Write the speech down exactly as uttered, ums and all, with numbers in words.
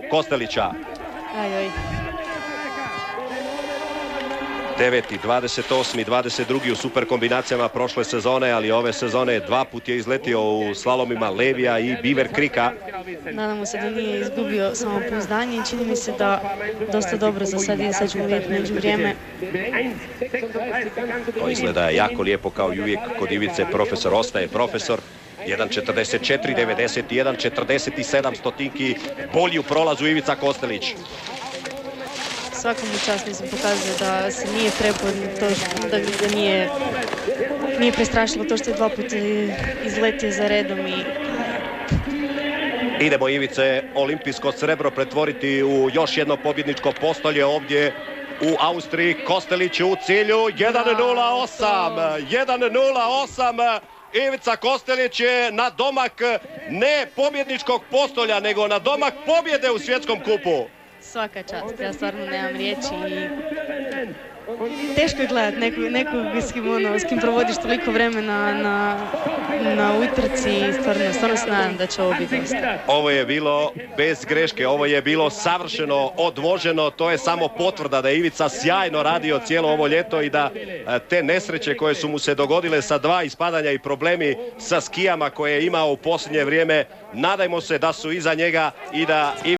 Kostelića. Ajoj. deveti, dvadeset osmi, dvadeset drugi u super kombinacijama prošle sezone, ali ove sezone dva put je izletio u slalomima Levija i Beaver Creeka. Nadamo se da nije izgubio samopouzdanje i čini mi se da dosta dobro za sad ide. Sad ćemo vidjeti među vrijeme. To izgleda jako lijepo kao i uvijek kod Ivice. Profesor ostaje profesor. jedan četrdeset četiri devedeset jedan četrdeset sedam stotinki. Bolji u prolazu Ivica Kostelić. Svakom čast, mislim, pokazuje da se nije prepao, to što, da ga nije, nije prestrašilo to što je dva puta izletio za redom i... Idemo Ivice olimpijsko srebro pretvoriti u još jedno pobjedničko postolje ovdje u Austriji. Kostelić u cilju, jedan nula osam, jedan nula osam. Ivica Kostelić je na domak ne pobjedničkog postolja, nego na domak pobjede u svjetskom kupu. Svaka čast, ja stvarno nemam riječi i teško je gledat nekog, nekog s, kim, ono, s kim provodiš toliko vremena na, na utrci i stvarno, stvarno se nadam da će ovo biti dosta. Ovo je bilo bez greške, ovo je bilo savršeno odvoženo, to je samo potvrda da je Ivica sjajno radio cijelo ovo ljeto i da te nesreće koje su mu se dogodile sa dva ispadanja i problemi sa skijama koje je imao u posljednje vrijeme, nadajmo se da su iza njega i da